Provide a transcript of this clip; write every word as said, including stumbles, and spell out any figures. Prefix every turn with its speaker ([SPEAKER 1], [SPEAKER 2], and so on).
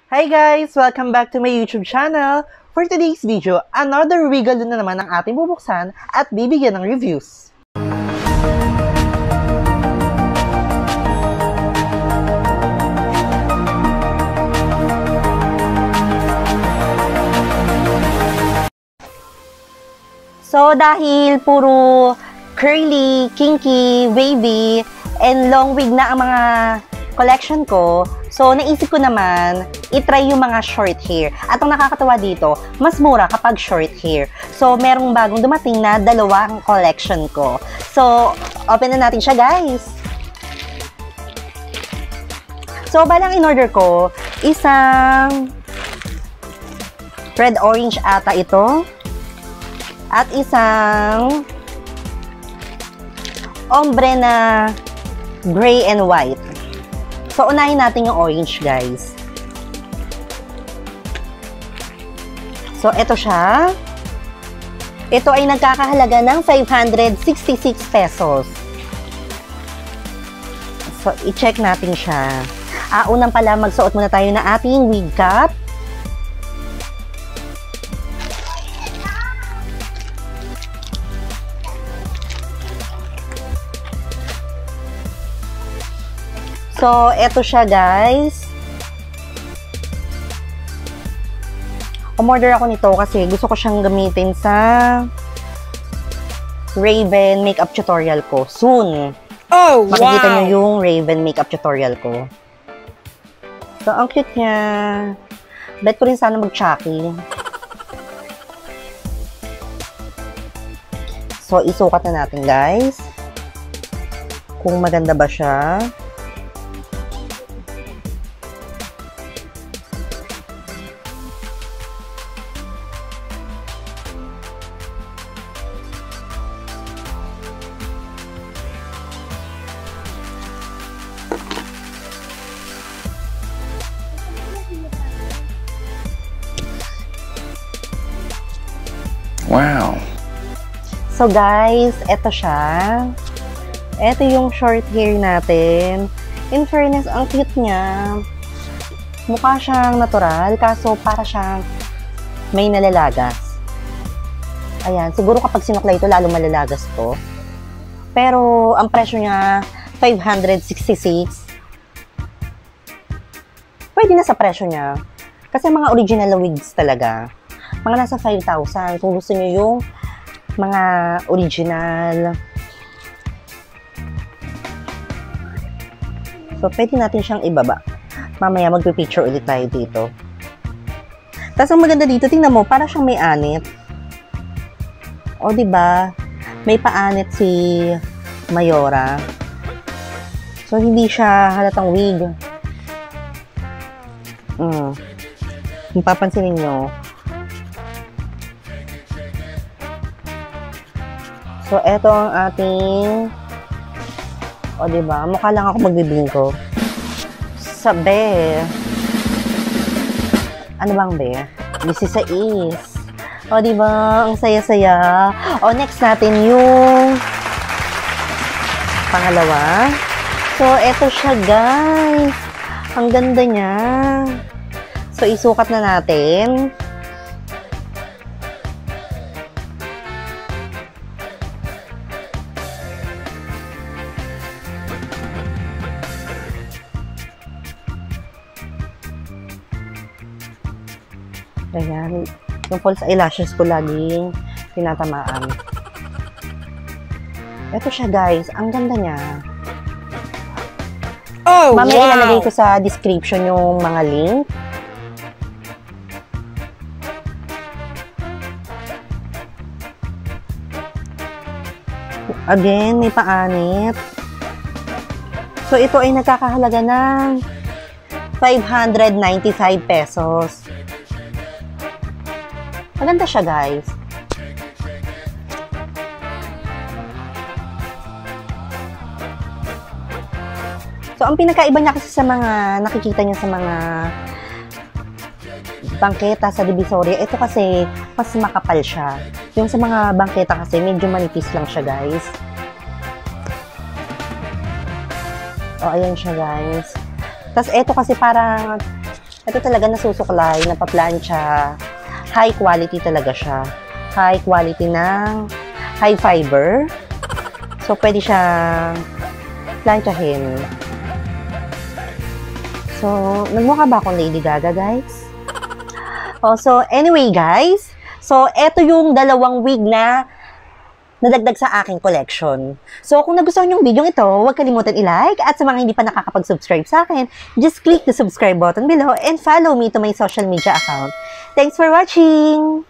[SPEAKER 1] Hi guys! Welcome back to my YouTube channel. For today's video, another regalo na naman ang ating bubuksan at bibigyan ng reviews. So dahil puro curly, kinky, wavy, and long wig na ang mga collection ko, so naisip ko naman i-try yung mga short hair. At ang nakakatawa dito, mas mura kapag short hair. So merong bagong dumating na dalawang collection ko. So open na natin siya, guys. So balang in-order ko, isang red orange ata ito. At isang ombre na gray and white. So, unahin natin yung orange, guys. So, ito siya. Ito ay nagkakahalaga ng five hundred sixty-six pesos. So, i-check natin siya. Ah, unang pala, magsuot muna tayo na ating wig cap. So, eto siya, guys. Umorder ako nito kasi gusto ko siyang gamitin sa Raven makeup tutorial ko. Soon.
[SPEAKER 2] Oh, wow!
[SPEAKER 1] Makikita nyo yung Raven makeup tutorial ko. So, ang cute niya. Bet ko rin sana mag-chucky. So, isukat na natin, guys. Kung maganda ba siya.
[SPEAKER 2] Wow.
[SPEAKER 1] So guys, eto siya. Eto yung short hair natin. In fairness, ang cute niya. Mukha siyang natural, kaso para siyang may nalalagas. Ayan, siguro kapag sinukla ito, lalo malalagas to. Pero ang presyo niya, five hundred sixty-six. Pwede na sa presyo niya. Kasi mga original wigs talaga. Mga nasa five thousand. Kung gusto niyo yung mga original. So, pwede natin siyang ibaba. Mamaya magpipicture ulit tayo dito. Tapos, ang maganda dito, tingnan mo, para siyang may anit. O, diba? May paanit si Mayora. So, hindi siya halatang wig. Mm. Kung papansinin nyo, so, eto ang ating, o diba, mukha lang ako magbibingko. Sabi, ano bang be? sixteen. O diba, ang saya-saya. O, next natin yung pangalawa. So, eto siya, guys. Ang ganda niya. So, isukat na natin. Ayan. Yung false eyelashes ko laging tinatamaan. Ito siya, guys. Ang ganda niya.
[SPEAKER 2] Oh,
[SPEAKER 1] Mamaya
[SPEAKER 2] wow!
[SPEAKER 1] ilalagay ko sa description yung mga link. Again, may paanit. So, ito ay nagkakahalaga ng five hundred ninety-five pesos. Maganda siya, guys. So, ang pinakaiba niya kasi sa mga nakikita niya sa mga bangketa sa Divisoria, ito kasi mas makapal siya. Yung sa mga bangketa kasi medyo manipis lang siya, guys. O, ayan siya, guys. Tapos, ito kasi parang Ito talaga nasusuklay, napaplansya. High quality talaga siya. High quality ng high fiber. So, pwede siyang plansyahin. So, nagmukha ba akong Lady Gaga, guys? Oh, so, anyway, guys. So, eto yung dalawang wig na nadagdag sa aking collection. So, kung nagustuhan yung video ito, huwag kalimutan i-like. At sa mga hindi pa nakakapag-subscribe sa akin, just click the subscribe button below and follow me to my social media account. Thanks for watching!